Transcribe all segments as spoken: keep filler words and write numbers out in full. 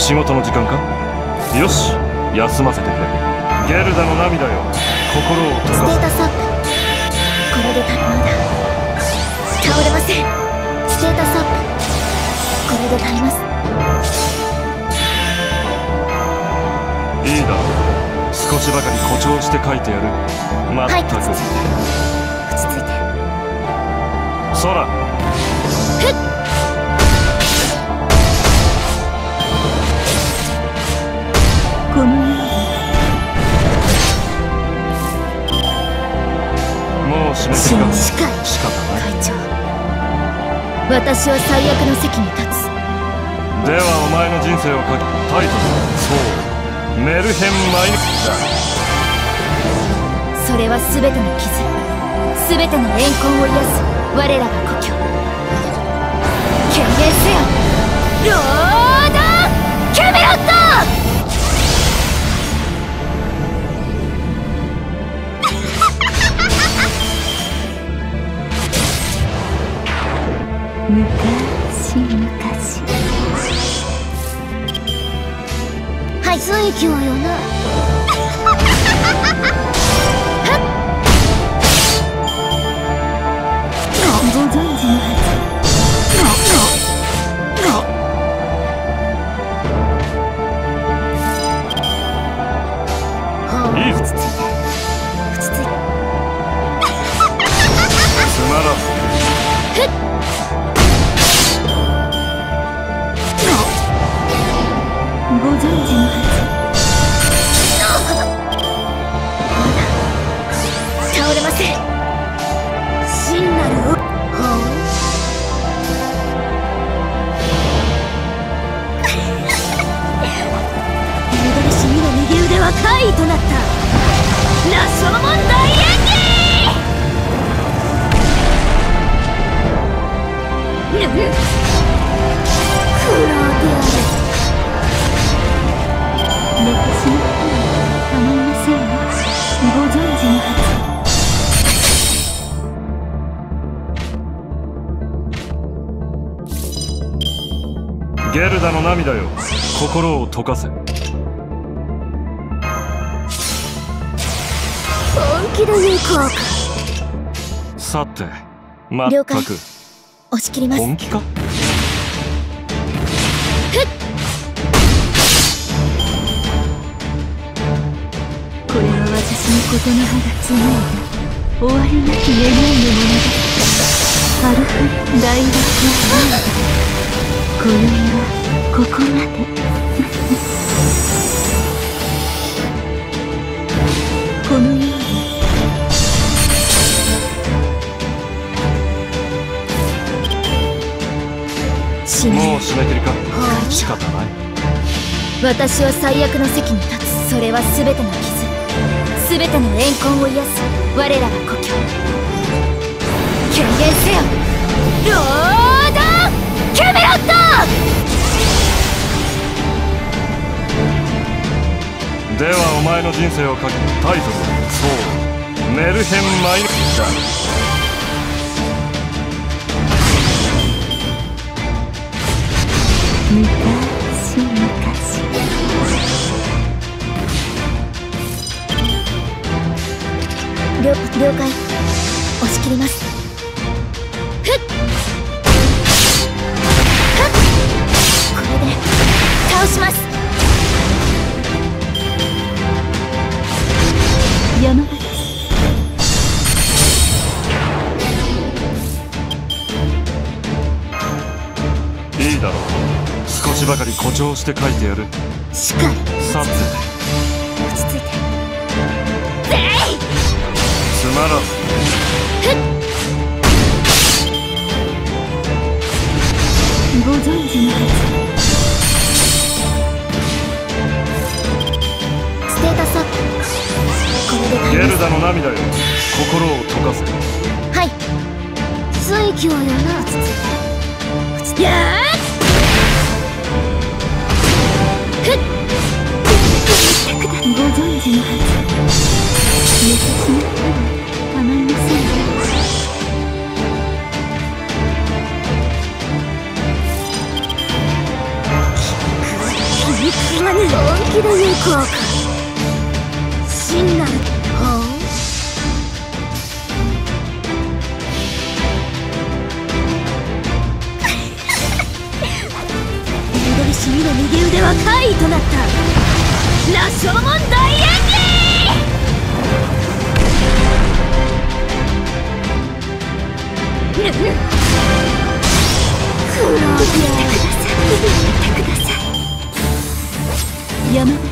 仕事の時間か。よし、休ませてくれ。ゲルダの涙よ、心を溶かす。 ステータスアップ。これで足りまだ倒れません。ステータスアップ。これで足ります。 いいだろう、少しばかり誇張して書いてやる。まったく、 はい、落ち着いて落ち着いて。 空ふっ。このようにもう締め切りか。 仕方ない。会長、私は最悪の席に立つ。 ではお前の人生をかけ、タイトル、そう、メルヘンマイネだ。 それは全ての傷、全ての怨恨を癒す我らが故郷。権限せよ、ロード・キャメロット。昔昔、はい、水域をよな。ご存知のはず。 いいぞ、 落ち着いて落ち着いて。 つまらん。 ふっ。ご存知のはず。倒れません。真なるはあ、流れしみの右腕は怪異となった羅生門大演技。ぬっ苦労である。寝てしまっても構いませんよ。ご存知のはず。ゲルダの涙よ、心を溶かせ。 本気で言うか。 さて、ま了解。 ったく押し切ります。 本気か。 これは私のことの葉が紡いだ終わりなき願いのものだ。アルフレン大学は今宵はここまで。このように締め。 もう締め切りか。仕方ない。 私は最悪の席に立つ。それは全ての傷、全ての怨恨を癒す我らが故郷。権限せよ、ロード・キャメロット。 ではお前の人生をかけ、タイトル、そう、メルヘンマイネだ。 昔昔、了了解。押し切ります。ふっはっ。これで倒します。山場です。 いいだろう、少しばかり誇張して書いてやる。 しっかり。 さて、 落ち着いて。 つまらん。 ふっ。ご存知のはず。ステータスアップ。これで足ります。 ゲルダの涙よ、心を溶かせ。 はい、水域をよな。落ち着いて落ち着いて。やーふっ。ご存知のはず。寝てしまっても構いませんよ。 気で有効か。真なるほう。緑しみの右腕は怪異となった羅生門大演技。クローディア、見てください。山田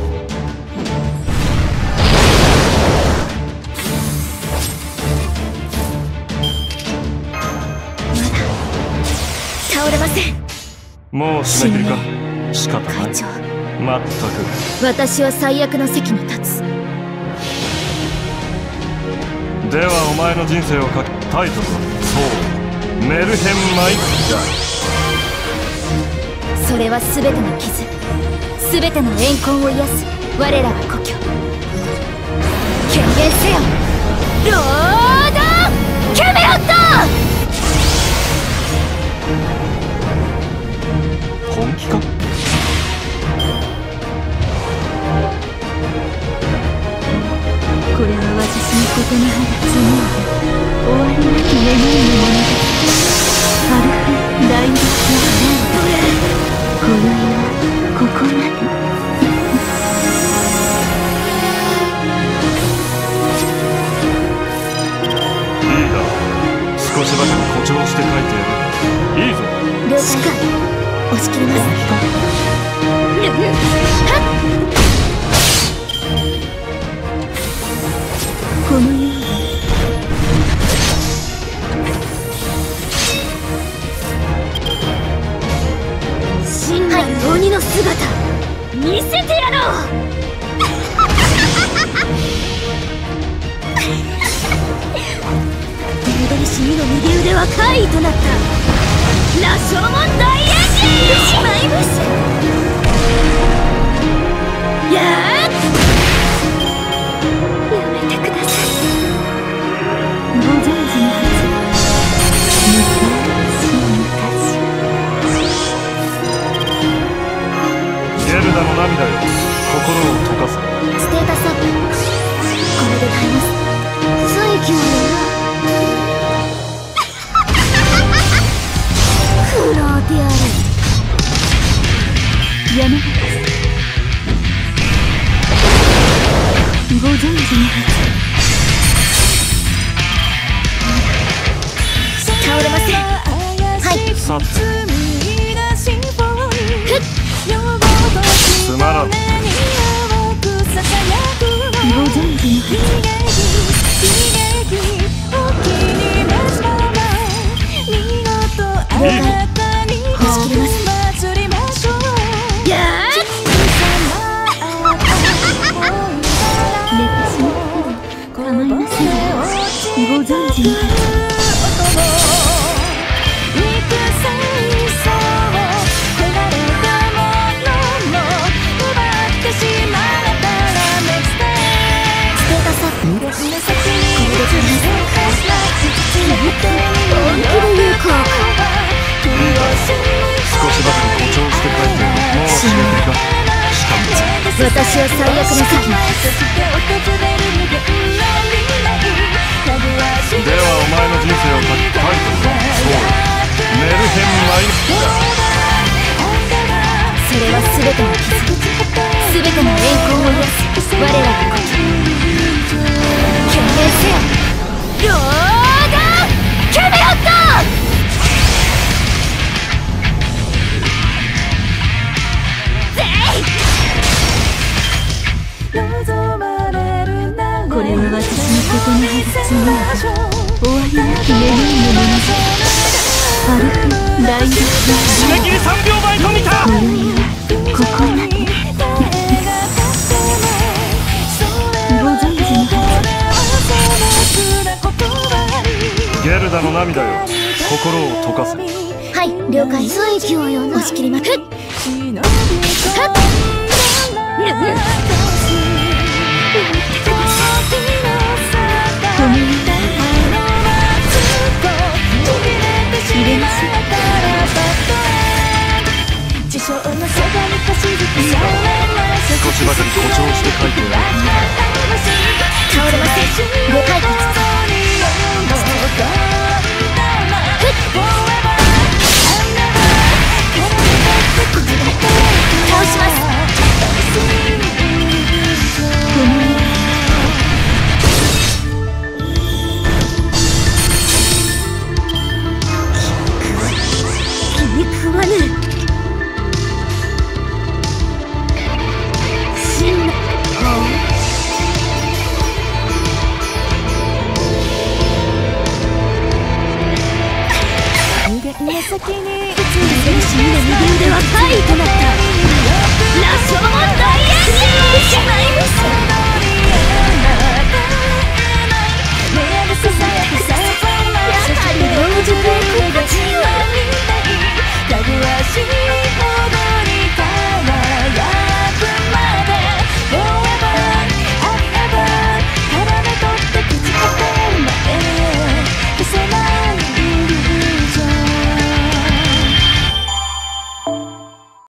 倒れません。 もう締め切りか。仕方ない。 会長、 まったく。 私は最悪の席に立つ。 ではお前の人生をかけ、タイトルはそうメルヘンマイだ。 それは全ての傷、全ての怨恨を癒す我らが故郷。権限せよロード・キャメロット。 本気か。 これは私のことに放つもう終わりなき願いのものだ。アルフ・ライド・キャこの世はここまで。 いいだろう。少しばかり誇張して書いてやる。いいぞ。 了解。押し切ります。この世に真なる鬼の姿、見せてやろう。緑しみの右腕は怪異となった羅生門大演技。しまいます。やーっ、やめてください。ご存知のはず。昔ゲルダの涙よ、心を溶かす。 ステータスアップ、これで耐えます。水球をクローディアル山形、ご存知のはず。倒れません。はい。 さてつまらん。 ご存知のはず。了解。押し切ります。やーっ、寝てしまっても構いません。ご存知のはず。私は最悪の席に立つ。 ではお前の人生をかけタイトルはそうメルヘンマイだ。 それは全ての傷、全ての怨恨を癒す我らが故郷。権限せよロード・キャメロット。これは私のことに外すも終わりなき願いのものだ。アルフ・ライド・締め切りさんびょうまえと見た。 この世はここまで。ご存知のはず。ゲルダの涙よ、心を溶かせ。 はい、了解。押し切ります。はっこの世は入れます。 地上のそばに走る字ばかり誇張して書いてある。 倒れません。ご解決。倒します。気に食わぬ。真の情けねえ。戦士の右腕は怪異となった。羅生門大演習しまいます。